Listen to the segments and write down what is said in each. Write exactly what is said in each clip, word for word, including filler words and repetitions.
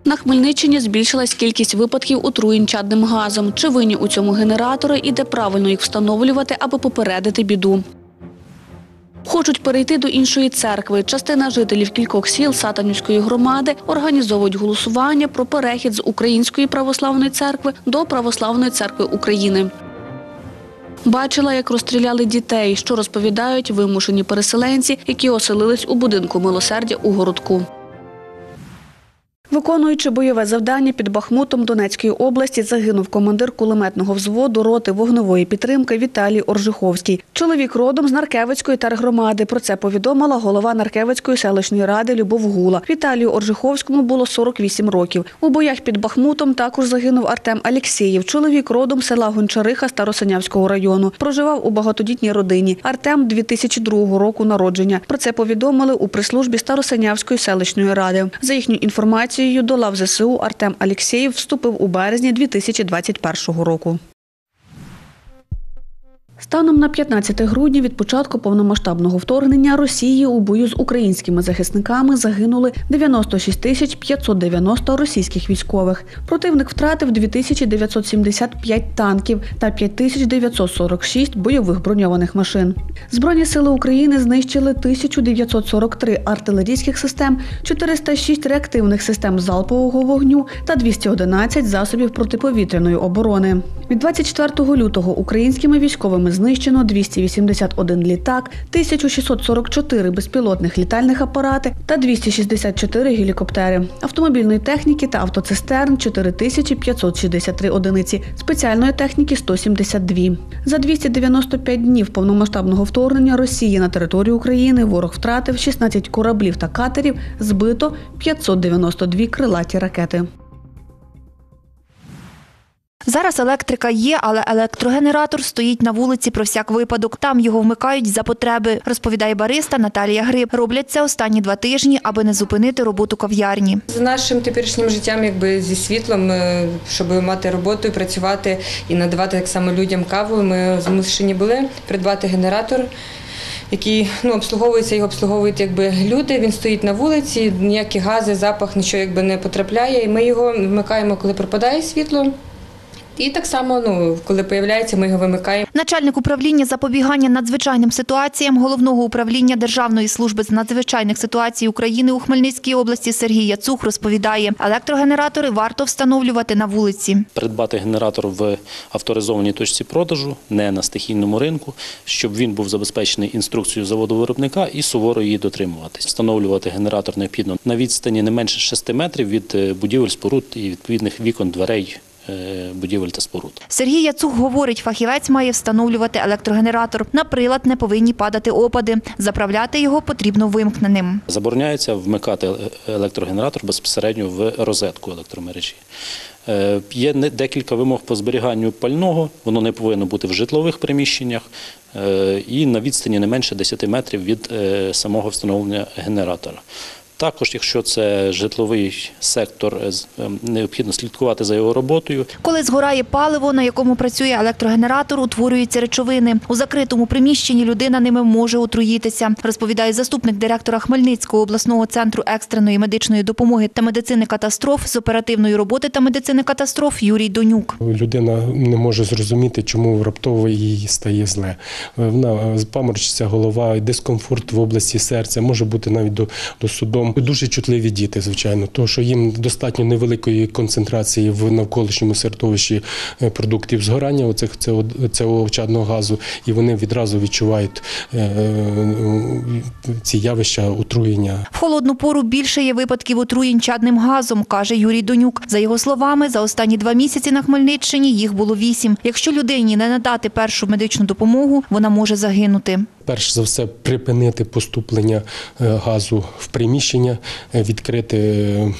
На Хмельниччині збільшилась кількість випадків отруєнь чадним газом. Чи винні у цьому генератори і де правильно їх встановлювати, аби попередити біду? Хочуть перейти до іншої церкви. Частина жителів кількох сіл Сатанівської громади організовують голосування про перехід з Української православної церкви до Православної церкви України. Бачила, як розстріляли дітей, що розповідають вимушені переселенці, які оселились у будинку милосердя у городку. Виконуючи бойове завдання під Бахмутом Донецької області, загинув командир кулеметного взводу роти вогневої підтримки Віталій Оржиховський. Чоловік родом з Наркевицької тергромади. Про це повідомила голова Наркевицької селищної ради Любов Гула. Віталію Оржиховському було сорок вісім років. У боях під Бахмутом також загинув Артем Алєксєєв. Чоловік родом з села Гончариха Старосинявського району. Проживав у багатодітній родині. Артем дві тисячі другого року народження. Про це повідомили у прес-службі Старосинявської селищної ради. За їхню інформацією, до лав ЗСУ Артем Алєксєєв вступив у березні дві тисячі двадцять першого року. Станом на п'ятнадцяте грудня від початку повномасштабного вторгнення Росії у бою з українськими захисниками загинули дев'яносто шість тисяч п'ятсот дев'яносто російських військових. Противник втратив дві тисячі дев'ятсот сімдесят п'ять танків та п'ять тисяч дев'ятсот сорок шість бойових броньованих машин. Збройні сили України знищили тисячу дев'ятсот сорок три артилерійських систем, чотириста шість реактивних систем залпового вогню та двісті одинадцять засобів протиповітряної оборони. Від двадцять четвертого лютого українськими військовими знищено двісті вісімдесят один літак, тисяча шістсот сорок чотири безпілотних літальних апарати та двісті шістдесят чотири гелікоптери, автомобільної техніки та автоцистерн – чотири тисячі п'ятсот шістдесят три одиниці, спеціальної техніки – сто сімдесят дві. За двісті дев'яносто п'ять днів повномасштабного вторгнення Росії на територію України ворог втратив шістнадцять кораблів та катерів, збито п'ятсот дев'яносто дві крилаті ракети. Зараз електрика є, але електрогенератор стоїть на вулиці про всяк випадок. Там його вмикають за потреби, розповідає бариста Наталія Гриб. Роблять це останні два тижні, аби не зупинити роботу кав'ярні. За нашим теперішнім життям, якби зі світлом, щоб мати роботу і працювати і надавати так само людям каву, ми змушені були придбати генератор, який ну, обслуговується, його обслуговують якби люди, він стоїть на вулиці, ніякі гази, запах, нічого якби не потрапляє. І ми його вмикаємо, коли пропадає світло. І так само, ну, коли з'являється, ми його вимикаємо. Начальник управління запобігання надзвичайним ситуаціям Головного управління Державної служби з надзвичайних ситуацій України у Хмельницькій області Сергій Яцух розповідає, електрогенератори варто встановлювати на вулиці. Придбати генератор в авторизованій точці продажу, не на стихійному ринку, щоб він був забезпечений інструкцією заводу-виробника і суворо її дотримуватись. Встановлювати генератор необхідно на відстані не менше шести метрів від будівель, споруд і відповідних вікон, дверей, будівель та споруд. Сергій Яцух говорить, фахівець має встановлювати електрогенератор. На прилад не повинні падати опади. Заправляти його потрібно вимкненим. Забороняється вмикати електрогенератор безпосередньо в розетку електромережі. Є декілька вимог по зберіганню пального. Воно не повинно бути в житлових приміщеннях і на відстані не менше десяти метрів від самого встановлення генератора. Також, якщо це житловий сектор, необхідно слідкувати за його роботою. Коли згорає паливо, на якому працює електрогенератор, утворюються речовини. У закритому приміщенні людина ними може отруїтися, розповідає заступник директора Хмельницького обласного центру екстреної медичної допомоги та медицини катастроф з оперативної роботи та медицини катастроф Юрій Донюк. Людина не може зрозуміти, чому раптово їй стає зле. Вона паморочиться голова, дискомфорт в області серця, може бути навіть до, до судом. Дуже чутливі діти, звичайно, тому що їм достатньо невеликої концентрації в навколишньому середовищі продуктів згорання оцих, цього, цього чадного газу, і вони відразу відчувають е, ці явища отруєння. В холодну пору більше є випадків отруєнь чадним газом, каже Юрій Донюк. За його словами, за останні два місяці на Хмельниччині їх було вісім. Якщо людині не надати першу медичну допомогу, вона може загинути. Перш за все, припинити поступлення газу в приміщення, відкрити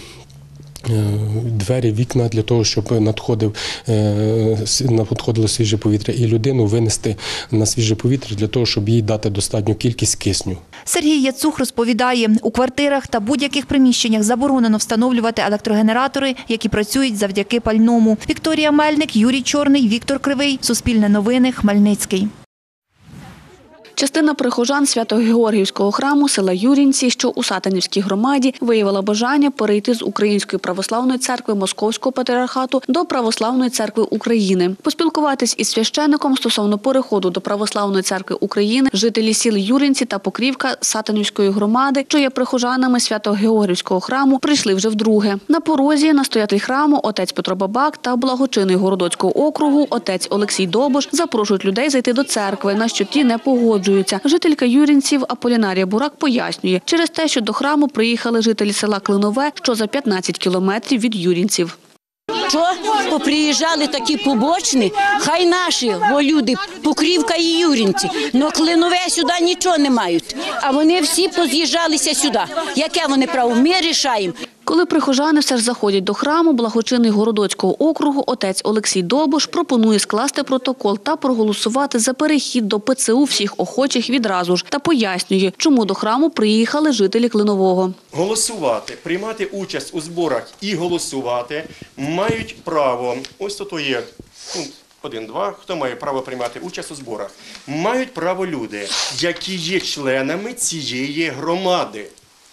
двері, вікна для того, щоб надходив, надходило свіже повітря, і людину винести на свіже повітря для того, щоб їй дати достатню кількість кисню. Сергій Яцух розповідає, у квартирах та будь-яких приміщеннях заборонено встановлювати електрогенератори, які працюють завдяки пальному. Вікторія Мельник, Юрій Чорний, Віктор Кривий. Суспільне новини, Хмельницький. Частина прихожан Свято-Георгіївського храму села Юрінці, що у Сатанівській громаді, виявила бажання перейти з Української православної церкви Московського патріархату до Православної церкви України. Поспілкуватись із священником стосовно переходу до Православної церкви України жителі сіл Юрінці та Покрівка Сатанівської громади, що є прихожанами Свято-Георгіївського храму, прийшли вже вдруге. На порозі настоятель храму отець Петро Бабак та благочинний Городоцького округу отець Олексій Довбуш запрошують людей зайти до церкви, на що ті не погоджуються. Жителька Юрінців Аполінарія Бурак пояснює, через те, що до храму приїхали жителі села Клинове, що за п'ятнадцять кілометрів від Юрінців. Що поприїжджали такі побочні, хай наші, бо люди, Покрівка і Юрінці, но Клинове сюди нічого не мають, а вони всі поз'їжджалися сюди. Яке вони право? Ми рішаємо. Коли прихожани все ж заходять до храму, благочинний Городоцького округу отець Олексій Довбуш пропонує скласти протокол та проголосувати за перехід до ПЦУ всіх охочих відразу ж та пояснює, чому до храму приїхали жителі Клинового. Голосувати, приймати участь у зборах і голосувати мають право, ось тут є пункт один-два, хто має право приймати участь у зборах, мають право люди, які є членами цієї громади.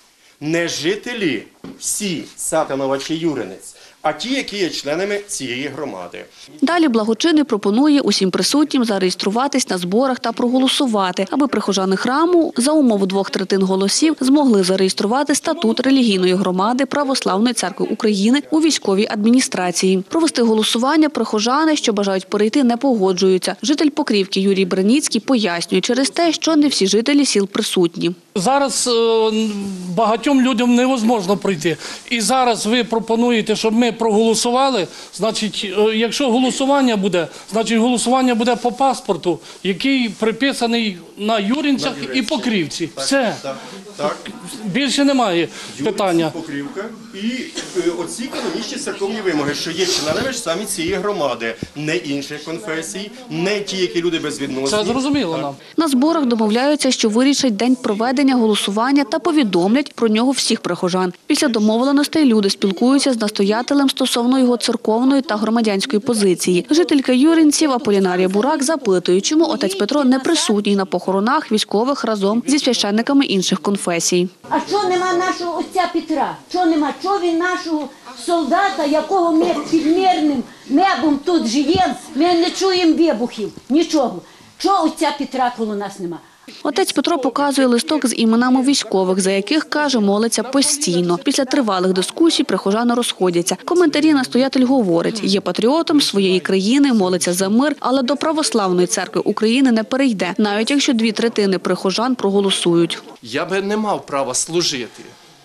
Не жителі всі Сатанова чи Юринець, а ті, які є членами цієї громади. Далі благочинний пропонує усім присутнім зареєструватись на зборах та проголосувати, аби прихожани храму за умови двох третин голосів змогли зареєструвати статут релігійної громади Православної церкви України у військовій адміністрації. Провести голосування прихожани, що бажають перейти, не погоджуються. Житель Покрівки Юрій Бреніцький пояснює через те, що не всі жителі сіл присутні. Зараз е, багатьом людям невозможно прийти. І зараз ви пропонуєте, щоб ми проголосували. Значить, е, якщо голосування буде, значить голосування буде по паспорту, який приписаний на Юрінцях На Юринці. і Покрівці. Так, Все. Так, так. Більше немає питання. Юринці, Покрівка і е, оці канонічні церковні вимоги, що є членами ж самі цієї громади, не інших конфесій, не ті, які люди безвідносні. Це зрозуміло нам. На зборах домовляються, що вирішать день проведення голосування та повідомлять про нього всіх прихожан. Після домовленостей люди спілкуються з настоятелем стосовно його церковної та громадянської позиції. Жителька Юринців Аполінарія Бурак запитує, чому отець Петро не присутній на похоронах військових разом зі священниками інших конфесій. А що нема нашого отця Петра? Що нема? Що він нашого солдата, якого ми під мирним небом тут живемо, ми не чуємо вибухів, нічого. Що отця Петра коло нас нема? Отець Петро показує листок з іменами військових, за яких, каже, молиться постійно. Після тривалих дискусій прихожани розходяться. Коментарі настоятель говорить, є патріотом своєї країни, молиться за мир, але до Православної церкви України не перейде, навіть якщо дві третини прихожан проголосують. Я би не мав права служити.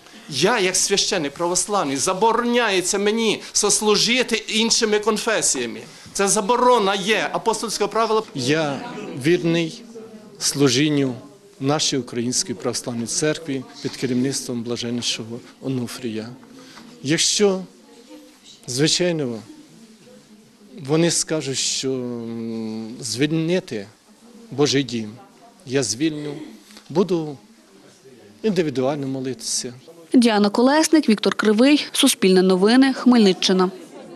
Я, як священник православний, забороняється мені сослужити іншими конфесіями. Це заборона є, апостольське правило. Я вірний служінню нашій Українській православній церкві під керівництвом блаженнішого Онуфрія. Якщо, звичайно, вони скажуть, що звільнити Божий дім, я звільню, буду індивідуально молитися. Діана Колесник, Віктор Кривий, Суспільне новини, Хмельниччина.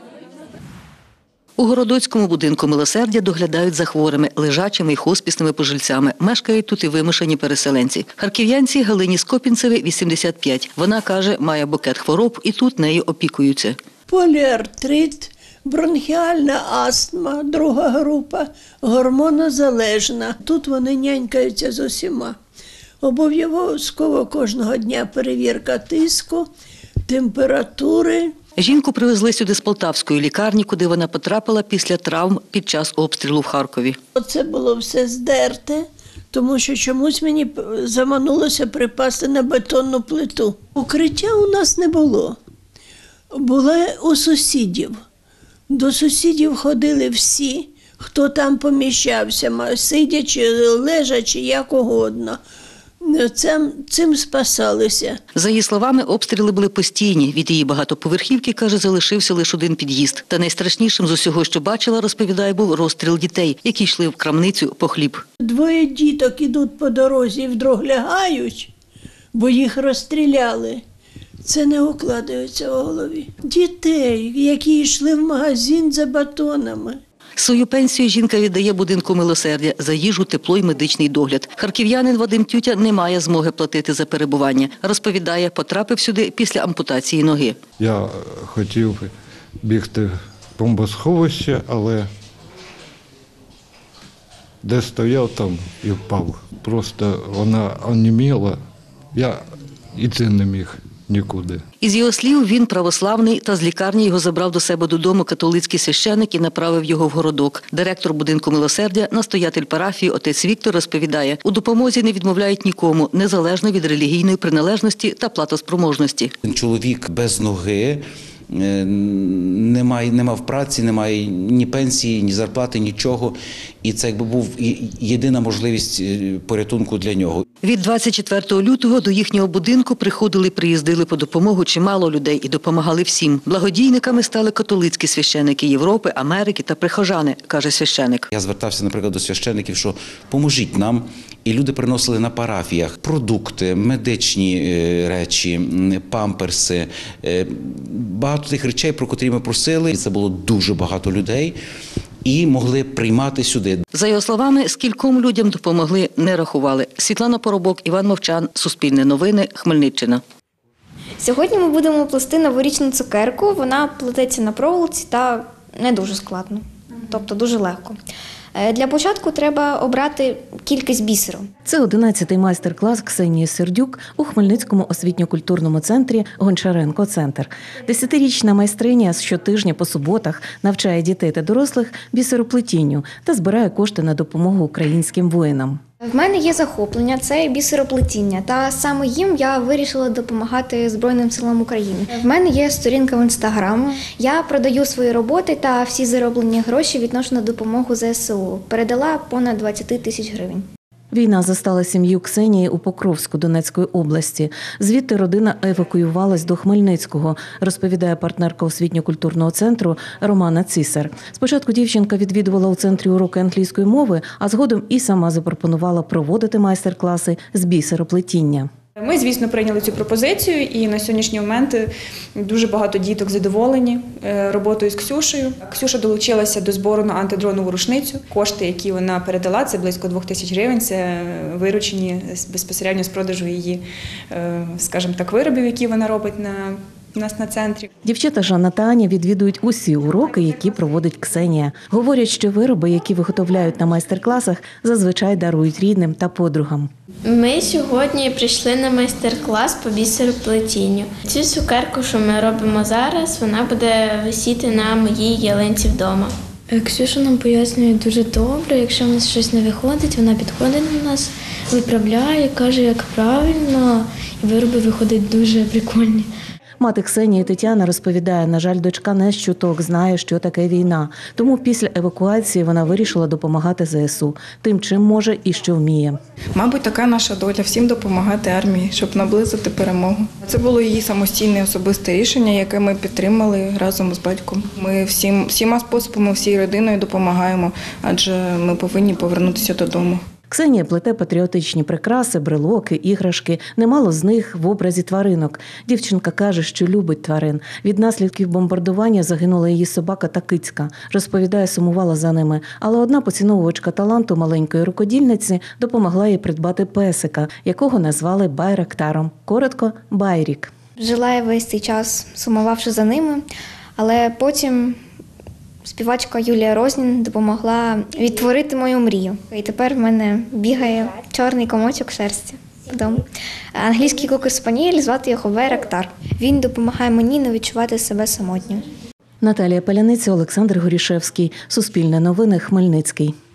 У Городоцькому будинку милосердя доглядають за хворими, лежачими і хоспісними пожильцями. Мешкають тут і вимушені переселенці. Харків'янці Галині Скопінцеві вісімдесят п'ять. Вона каже, має букет хвороб і тут нею опікуються. Поліартрит, бронхіальна астма, друга група, гормонозалежна. Тут вони нянькаються з усіма. Обов'язково кожного дня перевірка тиску, температури. Жінку привезли сюди з Полтавської лікарні, куди вона потрапила після травм під час обстрілу в Харкові. Це було все здерте, тому що чомусь мені заманулося припасти на бетонну плиту. Укриття у нас не було. Було у сусідів. До сусідів ходили всі, хто там поміщався, сидячи, лежачи, як угодно. Цим, цим спасалися. За її словами, обстріли були постійні. Від її багатоповерхівки, каже, залишився лише один під'їзд. Та найстрашнішим з усього, що бачила, розповідає, був розстріл дітей, які йшли в крамницю по хліб. Двоє діток ідуть по дорозі і вдруг лягають, бо їх розстріляли. Це не укладається в голові. Дітей, які йшли в магазин за батонами. Свою пенсію жінка віддає будинку «Милосердя» за їжу, тепло й медичний догляд. Харків'янин Вадим Тютя не має змоги платити за перебування. Розповідає, потрапив сюди після ампутації ноги. Я хотів бігти в бомбосховище, але де стояв, там і впав. Просто вона оніміла, я йти не міг нікуди. Із його слів, він православний, та з лікарні його забрав до себе додому католицький священик і направив його в городок. Директор будинку «Милосердя», настоятель парафії отець Віктор розповідає, у допомозі не відмовляють нікому, незалежно від релігійної приналежності та платоспроможності. Чоловік без ноги, немає, не мав праці, немає ні пенсії, ні зарплати, нічого. І це якби був єдина можливість порятунку для нього. Від двадцять четвертого лютого до їхнього будинку приходили, приїздили по допомогу чимало людей і допомагали всім. Благодійниками стали католицькі священики Європи, Америки та прихожани, каже священик. Я звертався, наприклад, до священиків, що поможіть нам. І люди приносили на парафіях продукти, медичні речі, памперси, багато тих речей, про котрі ми просили. Це було дуже багато людей і могли приймати сюди. За його словами, скільком людям допомогли, не рахували. Світлана Поробок, Іван Мовчан, Суспільне новини, Хмельниччина. Сьогодні ми будемо плести новорічну цукерку. Вона плететься на проволоці та не дуже складно, тобто дуже легко. Для початку треба обрати кількість бісеру. Це одинадцятий майстер-клас Ксенії Сердюк у Хмельницькому освітньо-культурному центрі «Гончаренко-центр». Десятирічна майстриня щотижня по суботах навчає дітей та дорослих бісероплетінню та збирає кошти на допомогу українським воїнам. В мене є захоплення – це бісероплетіння, та саме їм я вирішила допомагати Збройним силам України. В мене є сторінка в Інстаграм. Я продаю свої роботи та всі зароблені гроші відношу на допомогу зе ес у. Передала понад двадцять тисяч гривень. Війна застала сім'ю Ксенії у Покровську Донецької області. Звідти родина евакуювалась до Хмельницького, розповідає партнерка освітньо-культурного центру Романа Цісар. Спочатку дівчинка відвідувала у центрі уроки англійської мови, а згодом і сама запропонувала проводити майстер-класи з бісероплетіння. Ми, звісно, прийняли цю пропозицію, і на сьогоднішній момент дуже багато діток задоволені роботою з Ксюшею. Ксюша долучилася до збору на антидронову рушницю. Кошти, які вона передала, це близько двох тисяч гривень, це виручені безпосередньо з продажу її, скажімо так, виробів, які вона робить на у нас на центрі. Дівчата Жанна та Аня відвідують усі уроки, які проводить Ксенія. Говорять, що вироби, які виготовляють на майстер-класах, зазвичай дарують рідним та подругам. Ми сьогодні прийшли на майстер-клас по бісероплетінню. Цю цукерку, що ми робимо зараз, вона буде висіти на моїй ялинці вдома. Ксюша нам пояснює дуже добре, якщо в нас щось не виходить, вона підходить до нас, виправляє, каже, як правильно, і вироби виходять дуже прикольні. Мати Ксенії Тетяна розповідає, на жаль, дочка не з чуток знає, що таке війна. Тому після евакуації вона вирішила допомагати зе ес у тим, чим може і що вміє. Мабуть, така наша доля – всім допомагати армії, щоб наблизити перемогу. Це було її самостійне особисте рішення, яке ми підтримали разом з батьком. Ми всім, всіма способами, всією родиною допомагаємо, адже ми повинні повернутися додому. Ксенія плете патріотичні прикраси, брелоки, іграшки. Немало з них в образі тваринок. Дівчинка каже, що любить тварин. Від наслідків бомбардування загинула її собака та кицька. Розповідає, сумувала за ними. Але одна поціновувачка таланту маленької рукодільниці допомогла їй придбати песика, якого назвали Байрактаром. Коротко – Байрік. Жила я весь цей час, сумувавши за ними, але потім співачка Юлія Рознін допомогла відтворити мою мрію. І тепер в мене бігає чорний комочок шерсті вдома. Англійський кокер-спанієль, звати його Байрактар. Він допомагає мені не відчувати себе самотньо. Наталія Паляниця, Олександр Горішевський. Суспільне новини, Хмельницький.